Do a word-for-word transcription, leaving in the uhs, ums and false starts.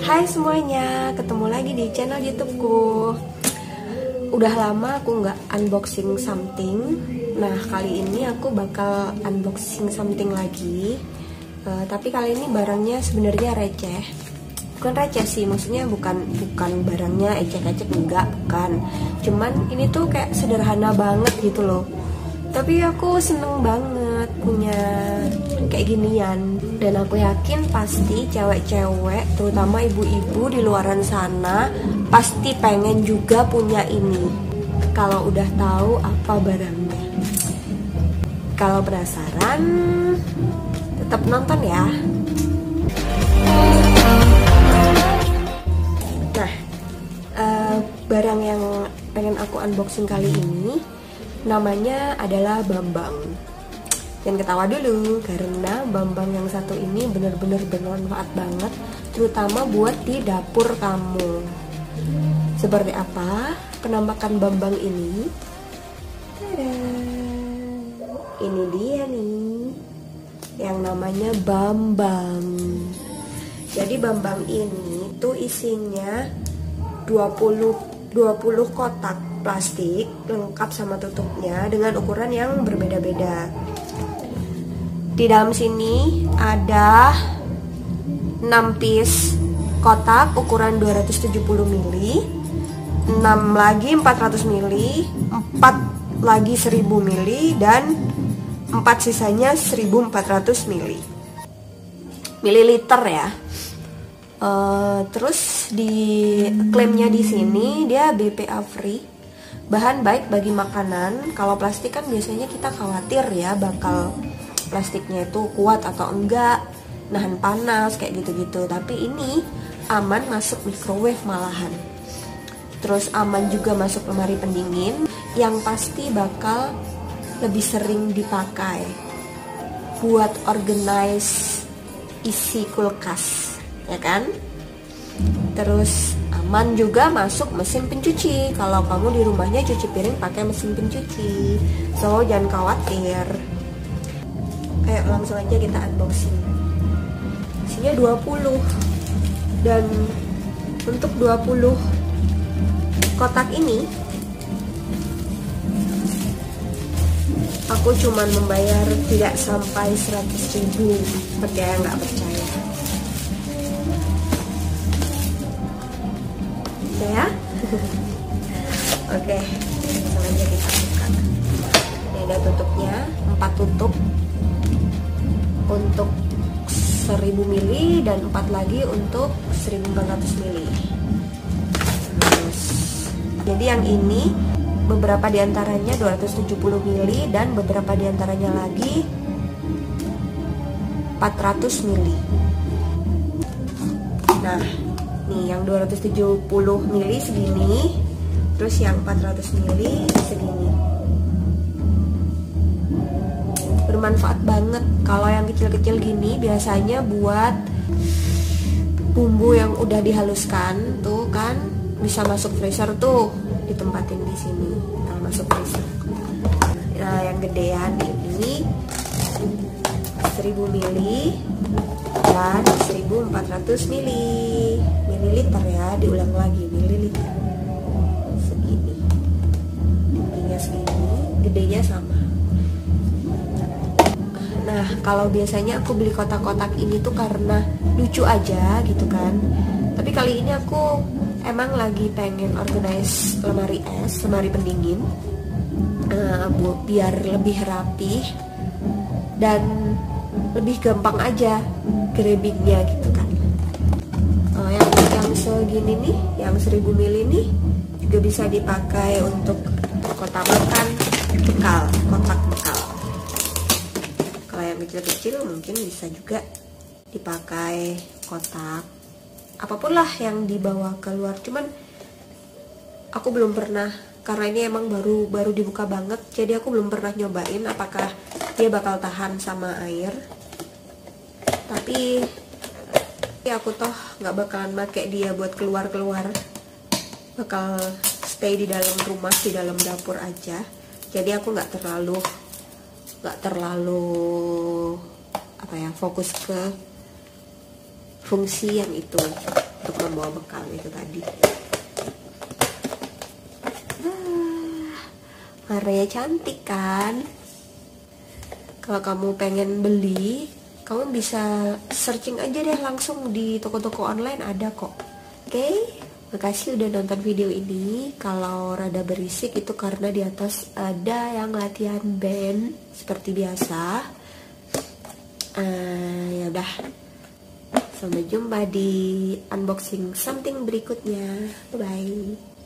Hai semuanya, ketemu lagi di channel YouTubeku. Udah lama aku nggak unboxing something. Nah kali ini aku bakal unboxing something lagi. uh, Tapi kali ini barangnya sebenarnya receh. Bukan receh sih, maksudnya bukan bukan barangnya ecek-ecek, enggak, bukan. Cuman ini tuh kayak sederhana banget gitu loh. Tapi aku seneng banget punya kayak ginian. Dan aku yakin pasti cewek-cewek, terutama ibu-ibu di luaran sana, pasti pengen juga punya ini. Kalau udah tahu apa barangnya. Kalau penasaran, tetap nonton ya. Nah, uh, barang yang pengen aku unboxing kali ini namanya adalah Bambang. Jangan ketawa dulu, karena Bambang yang satu ini bener-bener bermanfaat banget, terutama buat di dapur kamu. Seperti apa penampakan Bambang ini? Tada! Ini dia nih, yang namanya Bambang. Jadi Bambang ini tuh isinya dua puluh kotak plastik lengkap sama tutupnya dengan ukuran yang berbeda-beda. Di dalam sini ada enam piece kotak ukuran dua ratus tujuh puluh mililiter, enam lagi empat ratus mililiter, empat lagi seribu mililiter, dan empat sisanya seribu empat ratus mililiter ya. Uh, terus di klaimnya di sini dia B P A free, bahan baik bagi makanan. Kalau plastik kan biasanya kita khawatir ya bakal plastiknya itu kuat atau enggak, nahan panas kayak gitu-gitu. Tapi ini aman masuk microwave malahan. Terus aman juga masuk lemari pendingin, yang pasti bakal lebih sering dipakai buat organize isi kulkas, ya kan? Terus aman juga masuk mesin pencuci kalau kamu di rumahnya cuci piring pakai mesin pencuci. So jangan khawatir. Ayo langsung aja kita unboxing. Isinya dua puluh, dan untuk dua puluh kotak ini aku cuman membayar tidak sampai seratus ribu. Percaya nggak percaya? Udah ya? Oke, langsung aja kita buka. Ini ada tutupnya, empat tutup untuk seribu mililiter dan empat lagi untuk seribu empat ratus mililiter. Terus, jadi yang ini beberapa diantaranya dua ratus tujuh puluh mililiter dan beberapa diantaranya lagi empat ratus mililiter. Nah, nih yang dua ratus tujuh puluh mililiter segini, terus yang empat ratus mililiter segini. Bermanfaat banget. Kalau yang kecil-kecil gini biasanya buat bumbu yang udah dihaluskan tuh kan, bisa masuk freezer tuh, ditempatin di sini. Nah, masuk freezer. Nah, yang gedean ini seribu mililiter dan seribu empat ratus mililiter ya, diulang lagi mililiter. Segini. Tingginya segini, gedenya sama. Nah, kalau biasanya aku beli kotak-kotak ini tuh karena lucu aja gitu kan. Tapi kali ini aku emang lagi pengen organize lemari es, lemari pendingin, uh, biar lebih rapih dan lebih gampang aja grabbingnya gitu kan. Uh, yang yang segini nih, yang seribu mililiter nih juga bisa dipakai untuk kotak makan bekal, kotak bekal. Kalau yang kecil-kecil mungkin bisa juga dipakai kotak apapun lah yang dibawa keluar. Cuman aku belum pernah, karena ini emang baru baru dibuka banget, jadi aku belum pernah nyobain apakah dia bakal tahan sama air. Tapi ya aku toh nggak bakalan pakai dia buat keluar-keluar, bakal stay di dalam rumah, di dalam dapur aja. Jadi aku nggak terlalu nggak terlalu apa ya fokus ke fungsi yang itu. untuk membawa bekal itu tadi. Warnanya cantik kan? Kalau kamu pengen beli, kamu bisa searching aja deh langsung di toko-toko online, ada kok. Oke, okay? Makasih udah nonton video ini. Kalau rada berisik itu karena di atas ada yang latihan band seperti biasa. Uh, ya udah, sampai jumpa di unboxing something berikutnya. Bye bye.